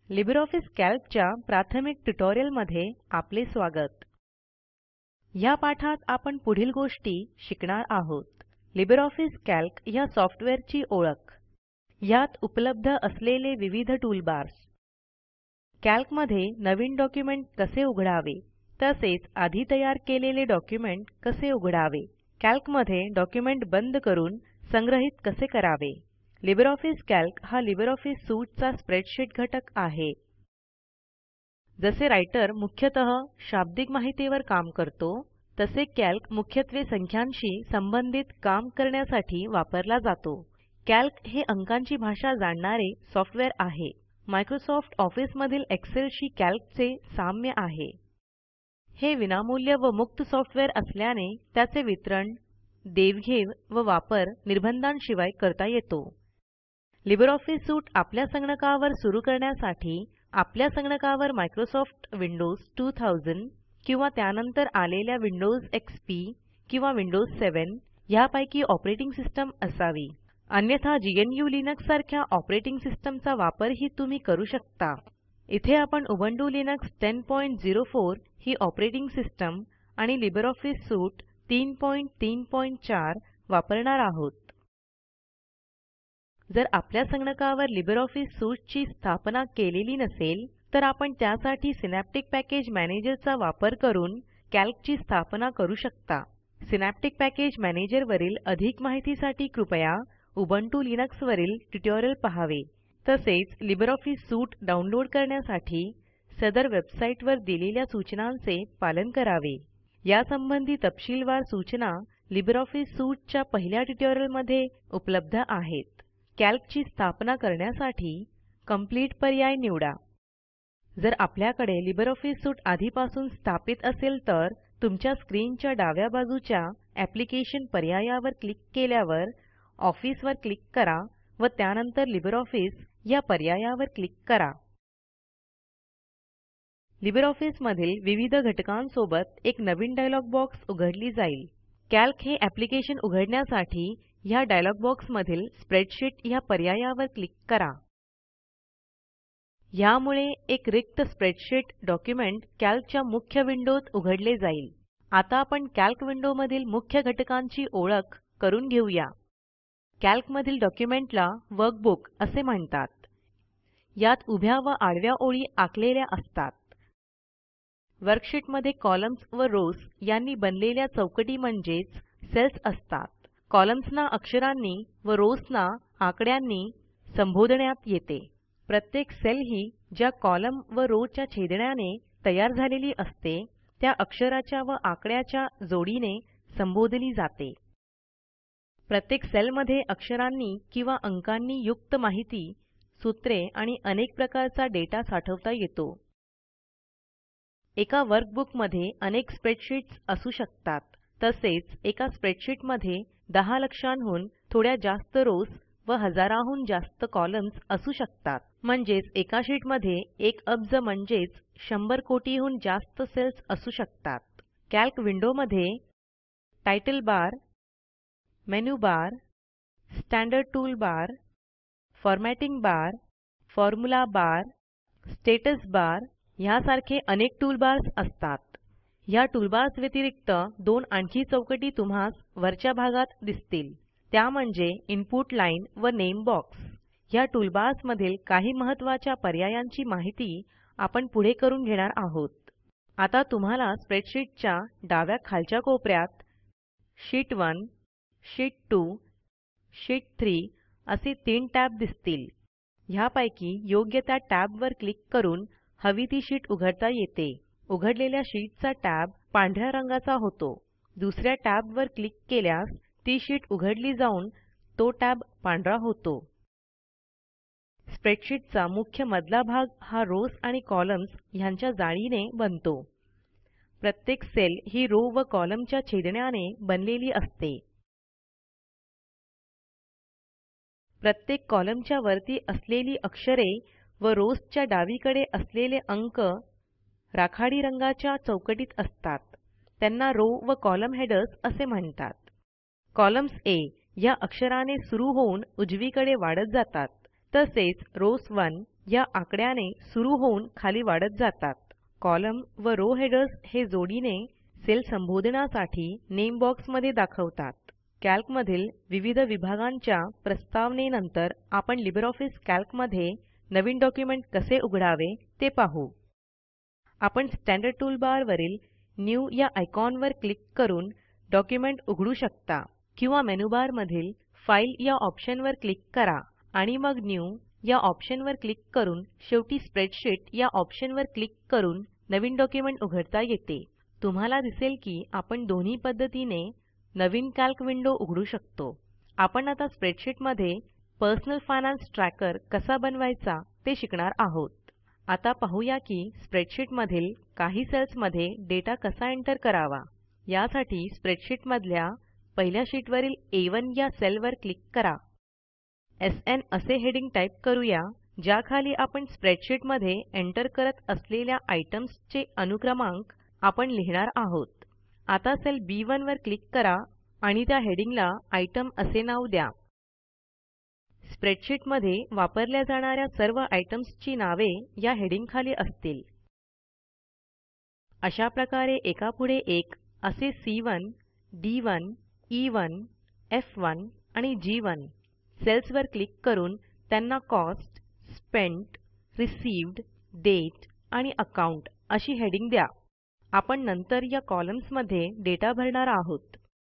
LibreOffice कॅल्कच्या प्राथमिक ट्युटोरियलमध्ये आपले स्वागत. ह्या पाठात आपण पुढील गोष्टी शिकणार आहोत. लिब्रिऑफिस कॅल्क ह्या सॉफ्टवेअरची ओळख, ह्यात उपलब्ध असलेले विविध टूलबार्स, कॅल्कमध्ये नवीन डॉक्युमेंट कसे उघडावे, तसेच आधी तयार केलेले डॉक्युमेंट कसे उघडावे, कॅल्कमध्ये डॉक्युमेंट बंद करून संग्रहित कसे करावे. लिब्रिऑफिस कॅल्क हा लिब्रिऑफिस सूटचा स्प्रेडशीट घटक आहे. जसे रायटर मुख्यतः शाब्दिक माहितीवर काम करतो, तसे कॅल्क मुख्यत्वे संख्यांशी संबंधित काम करण्यासाठी वापरला जातो. कॅल्क हे अंकांची भाषा जाणणारे सॉफ्टवेअर आहे. मायक्रोसॉफ्ट ऑफिसमधील एक्सेलशी कॅल्कचे साम्य आहे. हे विनामूल्य व मुक्त सॉफ्टवेअर असल्याने त्याचे वितरण, देवघेव व वापर निर्बंधांशिवाय करता येतो. लिब्रिऑफिस सूट आपल्या संगणकावर सुरू करण्यासाठी आपल्या संगणकावर मायक्रोसॉफ्ट विंडोज 2000 किंवा त्यानंतर आलेल्या विंडोज एक्सपी किंवा विंडोज 7 ह्यापैकी ऑपरेटिंग सिस्टम असावी. अन्यथा GNU लिनक्स सारख्या ऑपरेटिंग सिस्टमचा वापरही तुम्ही करू शकता. इथे आपण उबुंटू लिनक्स 1004 ही ऑपरेटिंग सिस्टम आणि लिब्रिऑफिस सूट 334 वापरणार आहोत. जर आपल्या संगणकावर लिब्रिऑफिस सूटची स्थापना केलेली नसेल, तर आपण त्यासाठी सिनॅप्टिक पॅकेज मॅनेजरचा वापर करून कॅल्कची स्थापना करू शकता. सिनॅप्टिक पॅकेज मॅनेजर वरील अधिक माहितीसाठी कृपया उबुंटू लिनक्स वरील ट्युटोरियल पहावे. तसेच लिब्रिऑफिस सूट डाउनलोड करण्यासाठी सदर वेबसाईटवर दिलेल्या सूचनांचे पालन करावे. यासंबंधी तपशीलवार सूचना लिब्रिऑफिस सूटच्या पहिल्या ट्युटोरियलमध्ये उपलब्ध आहेत. कॅल्कची स्थापना करण्यासाठी कंप्लीट पर्याय निवडा. जर आपल्याकडे लिब्रिऑफिस सूट आधीपासून स्थापित असेल तर तुमच्या स्क्रीनच्या डाव्या बाजूच्या एप्लिकेशन पर्यायावर क्लिक केल्यावर ऑफिसवर क्लिक करा व त्यानंतर लिब्रिऑफिस या पर्यायावर क्लिक करा. लिब्रिऑफिस मधील विविध घटकांसोबत एक नवीन डायलॉग बॉक्स उघडली जाईल. कॅल्क हे एप्लिकेशन उघडण्यासाठी ह्या डायलॉग बॉक्समधील स्प्रेडशीट ह्या पर्यायावर क्लिक करा. ह्यामुळे एक रिक्त स्प्रेडशीट डॉक्युमेंट कॅल्कच्या मुख्य विंडोत उघडले जाईल. आता आपण कॅल्क विंडोमधील मुख्य घटकांची ओळख करून घेऊया. कॅल्कमधील डॉक्युमेंटला वर्कबुक असे म्हणतात. यात उभ्या व आडव्या ओळी आखलेल्या असतात. वर्कशीटमध्ये कॉलम्स व रोज यांनी बनलेल्या चौकटी म्हणजेच सेल्स असतात. कॉलम्सना अक्षरांनी व रोजना आकड्यांनी संबोधण्यात येते. प्रत्येक सेल ही ज्या कॉलम व rowच्या छेदण्याने तयार झालेली असते त्या अक्षराच्या व आकड्याच्या जोडीने संबोधली जाते. प्रत्येक सेलमध्ये अक्षरांनी किंवा अंकांनी युक्त माहिती, सूत्रे आणि अनेक प्रकारचा डेटा साठवता येतो. एका वर्कबुकमध्ये अनेक स्प्रेडशीट्स असू शकतात. तसेच एका स्प्रेडशीटमध्ये 10 लक्षांहून थोड्या जास्त रोज व हजाराहून जास्त कॉलम्स असू शकतात. म्हणजेच एका शीटमध्ये 1 अब्ज म्हणजेच 100 कोटीहून जास्त सेल्स असू शकतात. कॅल्क विंडोमध्ये title bar, menu bar, standard tool bar, formatting bar, formula bar, status bar ह्यासारखे अनेक टूलबार्स असतात. ह्या टूलबार्स व्यतिरिक्त 2 आणखी चौकटी तुम्हास वरच्या भागात दिसतील. त्या म्हणजे इनपुट लाईन व नेम बॉक्स. ह्या टूलबार्स मधील काही महत्त्वाच्या पर्यायांची माहिती आपण पुढे करून घेणार आहोत. आता तुम्हाला स्प्रेडशीटच्या डाव्या खालच्या कोपऱ्यात शीट 1, शीट 2, शीट 3 असे 3 टॅब दिसतील. ह्यापैकी योग्य त्या टॅबवर क्लिक करून हवी ती शीट उघडता येते. उघडलेल्या शीटचा टॅब पांढऱ्या रंगाचा होतो. दुसऱ्या टॅबवर क्लिक केल्यास ती शीट उघडली जाऊन तो टॅब पांढरा होतो. स्प्रेडशीटचा मुख्य मधला भाग हा रोज आणि कॉलम्स ह्यांच्या जाळीने बनतो. प्रत्येक सेल ही रो व कॉलमच्या छेदण्याने बनलेली असते. प्रत्येक कॉलमच्या वरती असलेली अक्षरे व रोजच्या डावीकडे असलेले अंक राखाडी रंगाच्या चौकटीत असतात. त्यांना रो व कॉलम हेडर्स असे म्हणतात. कॉलम्स आ या अक्षराने सुरू होऊन उजवीकडे वाढत जातात. तसेच रोज 1 या आकड्याने सुरू होऊन खाली वाढत जातात. कॉलम व रो हेडर्स हे जोडीने सेल संबोधनासाठी नेम बॉक्समध्ये दाखवतात. कॅल्कमधील विविध विभागांच्या प्रस्तावनेनंतर आपण लिब्रिऑफिस कॅल्कमध्ये नवीन डॉक्युमेंट कसे उघडावे ते पाहू. आपण स्टँडर्ड टूलबार वरील न्यू या आयकॉनवर क्लिक करून डॉक्युमेंट उघडू शकता किंवा मेनूबार मधील फाइल या ऑप्शनवर क्लिक करा आणि मग न्यू या ऑप्शनवर क्लिक करून शेवटी स्प्रेडशीट या ऑप्शनवर क्लिक करून नवीन डॉक्युमेंट उघडता येते. तुम्हाला दिसेल की आपण दोन्ही पद्धतीने नवीन कॅल्क विंडो उघडू शकतो. आपण आता स्प्रेडशीटमध्ये पर्सनल फायनान्स ट्रॅकर कसा बनवायचा ते शिकणार आहोत. आता पाहूया की स्प्रेडशीटमधील काही सेल्समध्ये डेटा कसा एंटर करावा. यासाठी स्प्रेडशीटमधल्या पहिल्या शीटवरील A1 या सेलवर क्लिक करा. SN असे हेडिंग टाईप करूया, ज्याखाली आपण स्प्रेडशीटमध्ये एंटर करत असलेल्या आयटम्सचे अनुक्रमांक आपण लिहिणार आहोत. आता सेल B1 वर क्लिक करा आणि त्या हेडिंगला आयटम असे नाव द्या. स्प्रेडशीटमध्ये वापरल्या जाणाऱ्या सर्व आयटम्सची नावे या हेडिंगखाली असतील. अशा प्रकारे एकापुढे एक असे C1, D1, E1, F1 आणि G1 सेल्सवर क्लिक करून त्यांना कॉस्ट, स्पेंट, रिसीव्ड, डेट आणि अकाउंट अशी हेडिंग द्या. आपण नंतर या कॉलम्समध्ये डेटा भरणार आहोत.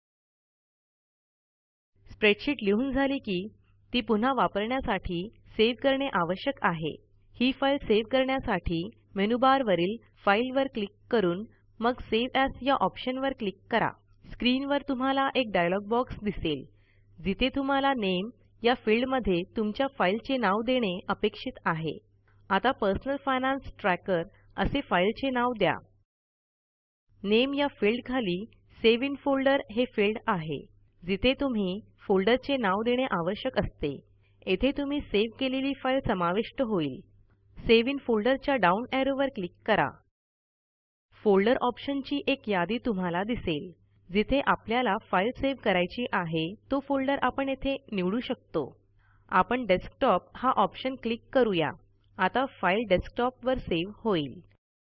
स्प्रेडशीट लिहून झाली की ती पुन्हा वापरण्यासाठी सेव्ह करणे आवश्यक आहे. ही फाईल सेव्ह करण्यासाठी मेनूबारवरील फाईलवर क्लिक करून मग सेव्ह ॲज या ऑप्शनवर क्लिक करा. स्क्रीनवर तुम्हाला एक डायलॉग बॉक्स दिसेल, जिथे तुम्हाला नेम या फिल्डमध्ये तुमच्या फाईलचे नाव देणे अपेक्षित आहे. आता पर्सनल फायनान्स ट्रॅकर असे फाईलचे नाव द्या. नेम या फिल्डखाली सेव्ह इन फोल्डर हे फिल्ड आहे, जिथे तुम्ही फोल्डरचे नाव देणे आवश्यक असते. येथे तुम्ही सेव्ह केलेली फाईल समाविष्ट होईल. सेव्ह इन फोल्डरच्या डाऊन ॲरोवर क्लिक करा. फोल्डर ऑप्शनची एक यादी तुम्हाला दिसेल. जिथे आपल्याला फाईल सेव्ह करायची आहे तो फोल्डर आपण येथे निवडू शकतो. आपण डेस्कटॉप हा ऑप्शन क्लिक करूया. आता फाईल डेस्कटॉपवर सेव्ह होईल.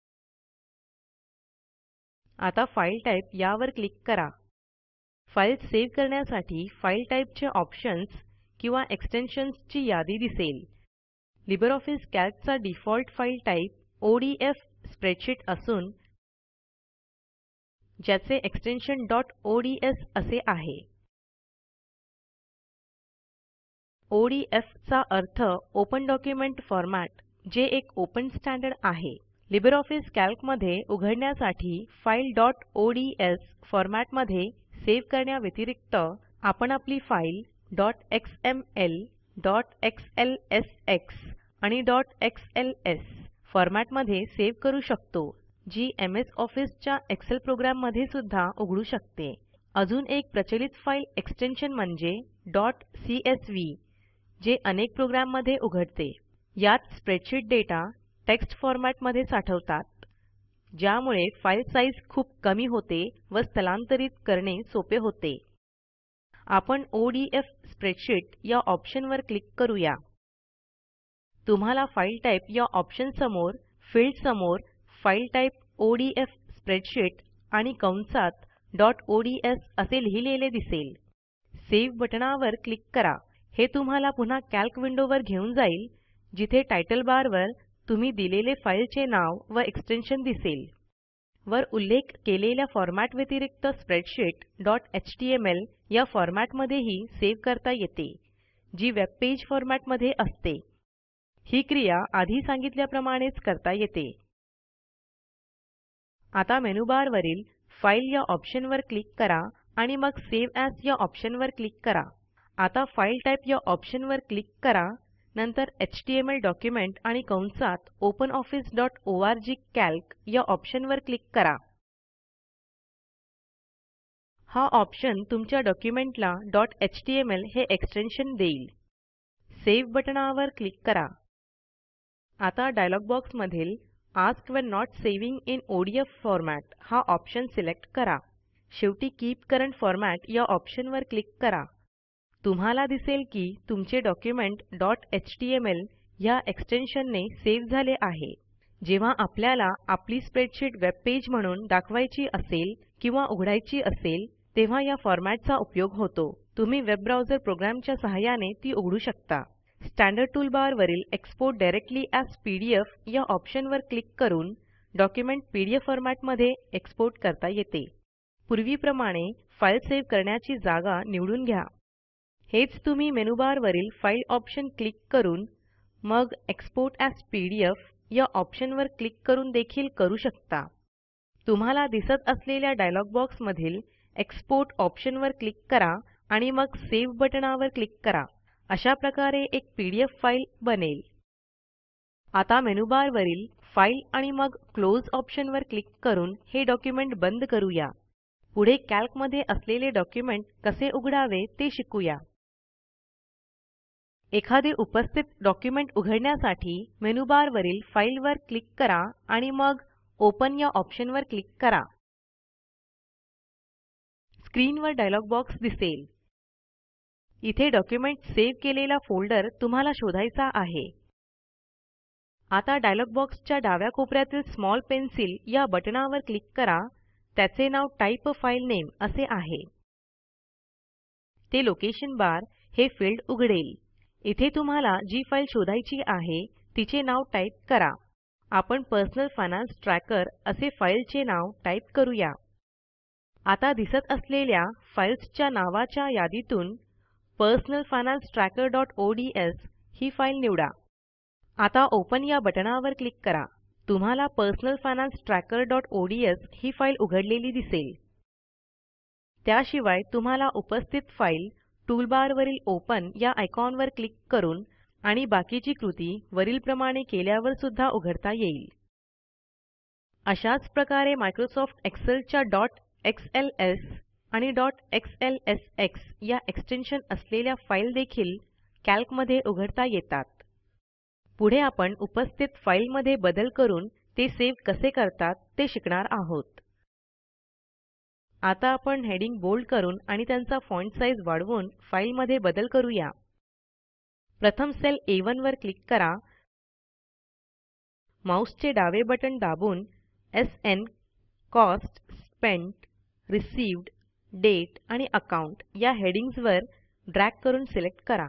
आता फाईल टाईप यावर क्लिक करा. फाईल सेव्ह करण्यासाठी फाईल टाईपचे ऑप्शन्स किंवा एक्सटेन्शन्सची यादी दिसेल. लिब्रिऑफिस कॅल्कचा default file type ODF spreadsheet असून ज्याचे एक्सटेन्शन .ods असे आहे. ODF चा अर्थ ओपन डॉक्युमेंट फॉर्मॅट, जे एक ओपन स्टँडर्ड आहे. लिब्रिऑफिस कॅल्कमध्ये उघडण्यासाठी फाईल .ods फॉर्मॅटमध्ये सेव्ह करण्याव्यतिरिक्त आपण आपली फाईल .xml, .xlsx आणि .xls फॉर्मॅटमध्ये सेव्ह करू शकतो, जी MS ऑफिसच्या एक्सेल प्रोग्राममध्ये सुद्धा उघडू शकते. अजून एक प्रचलित फाईल एक्सटेन्शन म्हणजे .csv, जे अनेक प्रोग्राममध्ये उघडते. यात स्प्रेडशीट डेटा टेक्स्ट फॉर्मॅटमध्ये साठवतात, ज्यामुळे फाईल साईज खूप कमी होते व स्थलांतरित करणे सोपे होते. आपण ODF स्प्रेडशीट या ऑप्शनवर क्लिक करूया. तुम्हाला फाईल टाईप या ऑप्शन समोर फील्ड समोर फाईल टाईप ODF स्प्रेडशीट आणि कंसात .ods असे लिहिलेले दिसेल. सेव्ह बटणावर क्लिक करा. हे तुम्हाला पुन्हा कॅल्क विंडोवर घेऊन जाईल, जिथे टायटल बारवर तुम्ही दिलेले फाईलचे नाव व एक्सटेन्शन दिसेल. वर उल्लेख केलेल्या फॉर्मॅट व्यतिरिक्त स्प्रेडशीट .html या फॉर्मॅटमध्येही सेव्ह करता येते, जी वेबपेज फॉर्मॅटमध्ये असते. ही क्रिया आधी सांगितल्याप्रमाणेच करता येते. आता मेनूबारवरील फाईल या ऑप्शनवर क्लिक करा आणि मग सेव्ह ॲज या ऑप्शनवर क्लिक करा. आता फाईल टाईप या ऑप्शनवर क्लिक करा. नंतर HTML डॉक्युमेंट आणि कंसात openoffice.org कॅल्क या ऑप्शनवर क्लिक करा. हा ऑप्शन तुमच्या डॉक्युमेंटला .html हे एक्सटेन्शन देईल. सेव्ह बटणावर क्लिक करा. आता डायलॉग बॉक्समधील ask when not saving in ODF format हा ऑप्शन सिलेक्ट करा. शेवटी कीप करंट फॉर्मॅट या ऑप्शनवर क्लिक करा. तुम्हाला दिसेल की तुमचे डॉक्युमेंट .html ह्या एक्सटेन्शनने सेव्ह झाले आहे. जेव्हा आपल्याला आपली स्प्रेडशीट वेब पेज म्हणून दाखवायची असेल किंवा उघडायची असेल तेव्हा या फॉरमॅटचा उपयोग होतो. तुम्ही वेब ब्राऊझर प्रोग्रॅमच्या सहाय्याने ती उघडू शकता. स्टँडर्ड टूलबार वरील एक्सपोर्ट डायरेक्टली एएस पीडीएफ या ऑप्शनवर क्लिक करून डॉक्युमेंट पीडीएफ फॉरमॅटमध्ये एक्सपोर्ट करता येते. पूर्वीप्रमाणे फाईल सेव्ह करण्याची जागा निवडून घ्या. हेच तुम्ही मेनूबारवरील फाईल ऑप्शन क्लिक करून मग एक्सपोर्ट एएस पीडीएफ या ऑप्शनवर क्लिक करून देखील करू शकता. तुम्हाला दिसत असलेल्या डायलॉग बॉक्समधील एक्सपोर्ट ऑप्शनवर क्लिक करा आणि मग सेव्ह बटणावर क्लिक करा. अशा प्रकारे एक पीडीएफ फाईल बनेल. आता मेनूबारवरील फाईल आणि मग क्लोज ऑप्शनवर क्लिक करून हे डॉक्युमेंट बंद करूया. पुढे कॅल्कमध्ये असलेले डॉक्युमेंट कसे उघडावे ते शिकूया. एखादे उपस्थित डॉक्युमेंट उघडण्यासाठी मेनूबारवरील फाईलवर क्लिक करा आणि मग ओपन या ऑप्शनवर क्लिक करा. स्क्रीनवर डायलॉग बॉक्स दिसेल. इथे डॉक्युमेंट सेव्ह केलेला फोल्डर तुम्हाला शोधायचा आहे. आता डायलॉग बॉक्सच्या डाव्या कोपऱ्यातील स्मॉल पेन्सिल या बटणावर क्लिक करा. त्याचे नाव टाइप अ फाइल नेम असे आहे. ते लोकेशन बार हे फील्ड उघडेल. इथे तुम्हाला जी फाईल शोधायची आहे तिचे नाव टाईप करा. आपण पर्सनल फायनान्स ट्रॅकर असे फाईलचे नाव टाईप करूया. आता दिसत असलेल्या फाईल्सच्या नावाच्या यादीतून पर्सनल फायनान्स trackerओडीएस ही फाईल निवडा. आता ओपन या बटणावर क्लिक करा. तुम्हाला पर्सनल फायनान्स trackerओडीएस ही फाईल उघडलेली दिसेल. त्याशिवाय तुम्हाला उपस्थित फाईल टूलबारवरील ओपन या आयकॉनवर क्लिक करून आणि बाकीची कृती वरीलप्रमाणे केल्यावर सुद्धा उघडता येईल. अशाच प्रकारे मायक्रोसॉफ्ट एक्सेलच्या .xls आणि .xlsx या एक्सटेन्शन असलेल्या फाईल देखील कॅल्कमध्ये उघडता येतात. पुढे आपण उपस्थित फाईलमध्ये बदल करून ते सेव्ह कसे करतात ते शिकणार आहोत. आता आपण हेडिंग बोल्ड करून आणि त्यांचा फॉन्ट साइज वाढवून फाईलमध्ये बदल करूया. प्रथम सेल A1 वर क्लिक करा. माऊसचे डावे बटण दाबून SN, cost, spent, received, date आणि अकाउंट या हेडिंग्जवर ड्रॅग करून सिलेक्ट करा.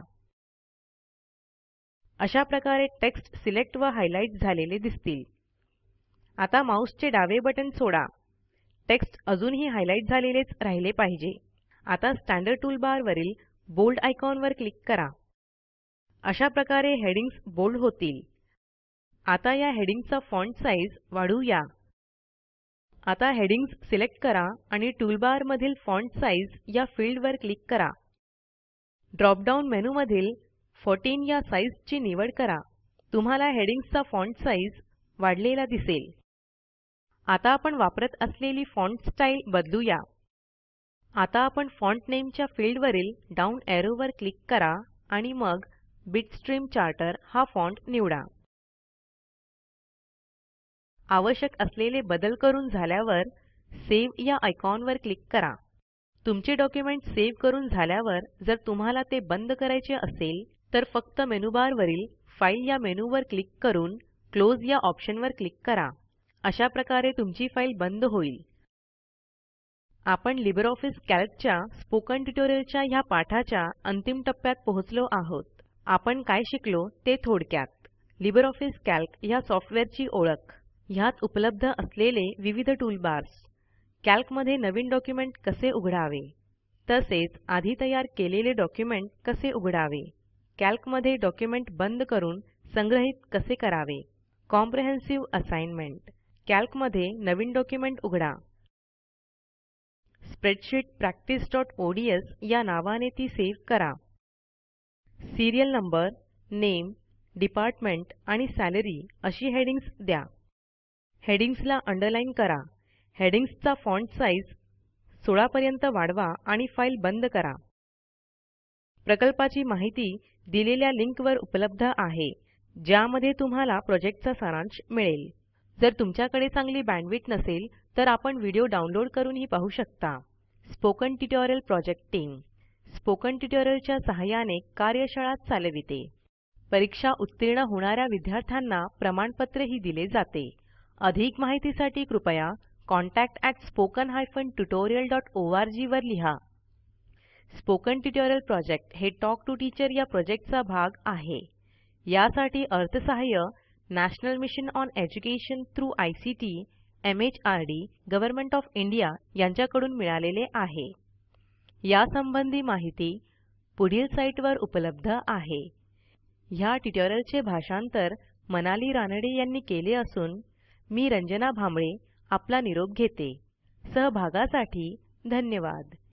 अशा प्रकारे टेक्स्ट सिलेक्ट व हायलाईट झालेले दिसतील. आता माऊसचे डावे बटण सोडा. टेक्स्ट अजूनही हायलाईट झालेलेच राहिले पाहिजे. आता स्टँडर्ड टूलबार वरील बोल्ड आयकॉनवर क्लिक करा. अशा प्रकारे हेडिंग्ज बोल्ड होतील. आता या हेडिंगचा फॉन्ट साइज वाढवूया. आता हेडिंग्ज सिलेक्ट करा आणि टूलबार मधील फॉन्ट साइज या फील्डवर क्लिक करा. ड्रॉप डाऊन मेनूमधील 14 या साईजची निवड करा. तुम्हाला हेडिंग्जचा फॉन्ट साइज वाढलेला दिसेल. आता आपण वापरत असलेली फॉन्ट स्टाईल बदलूया. आता आपण फॉन्ट नेमच्या फील्डवरील डाऊन एरोवर क्लिक करा आणि मग बिटस्ट्रीम चार्टर हा फॉन्ट निवडा. आवश्यक असलेले बदल करून झाल्यावर सेव्ह या आयकॉनवर क्लिक करा. तुमचे डॉक्युमेंट सेव्ह करून झाल्यावर जर तुम्हाला ते बंद करायचे असेल तर फक्त मेनूबारवरील फाईल या मेनूवर क्लिक करून क्लोज या ऑप्शनवर क्लिक करा. अशा प्रकारे तुमची फाईल बंद होईल. आपण लिब्रिऑफिस कॅल्कच्या स्पोकन ट्युटोरियलच्या ह्या पाठाच्या अंतिम टप्प्यात पोहोचलो आहोत. आपण काय शिकलो ते थोडक्यात. लिब्रिऑफिस कॅल्क ह्या सॉफ्टवेअरची ओळख, ह्यात उपलब्ध असलेले विविध टूलबार्स, कॅल्कमध्ये नवीन डॉक्युमेंट कसे उघडावे, तसेच आधी तयार केलेले डॉक्युमेंट कसे उघडावे, कॅल्कमध्ये डॉक्युमेंट बंद करून संग्रहित कसे करावे, कॉम्प्रिहेन्सिव्ह असाइनमेंट, कॅल्कमध्ये नवीन डॉक्युमेंट उघडा, स्प्रेडशीट practiceओडीएस या नावाने ती सेव्ह करा, सीरियल नंबर, नेम, डिपार्टमेंट आणि सॅलरी अशी हेडिंग्ज द्या. हेडिंग्जला अंडरलाईन करा. हेडिंग्जचा फॉन्ट साइज 16 पर्यंत वाढवा आणि फाईल बंद करा. प्रकल्पाची माहिती दिलेल्या लिंकवर उपलब्ध आहे, ज्यामध्ये तुम्हाला प्रोजेक्टचा सारांश मिळेल. जर तुमच्याकडे चांगली बँडविड्थ नसेल तर आपण व्हिडिओ डाउनलोड करूनही पाहू शकता. Spoken tutorial project team spoken ट्युटोरियलच्या सहाय्याने कार्यशाळा चालविते. परीक्षा उत्तीर्ण होणाऱ्या विद्यार्थ्यांना प्रमाणपत्रही दिले जाते. अधिक माहितीसाठी कृपया contact@spoken-tutorial.org वर लिहा. स्पोकन ट्युटोरियल प्रोजेक्ट हे टॉक टू टीचर या प्रोजेक्टचा भाग आहे. यासाठी अर्थसहाय्य national mission on education through ICT MHRD government of India यांच्याकडून मिळालेले आहे. यासंबंधी माहिती पुढील साईटवर उपलब्ध आहे. ह्या ट्युटोरियलचे भाषांतर मनाली रानडे यांनी केले असून मी रंजना भांबळे आपला निरोप घेते. सहभागासाठी धन्यवाद.